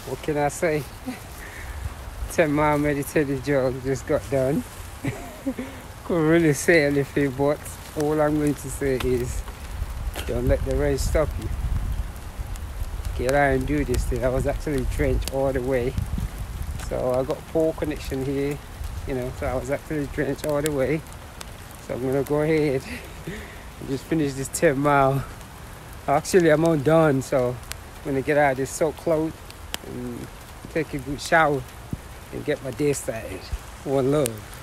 What can I say? 10-mile meditative jog just got done. Couldn't really say anything, but all I'm going to say is don't let the rain stop you. Get out and do this thing. I was actually drenched all the way. So I got poor connection here, so I was actually drenched all the way. So I'm gonna go ahead and just finish this 10 mile. Actually, I'm all done, so I'm gonna get out of this soaked clothes and take a good shower and get my day started. One love.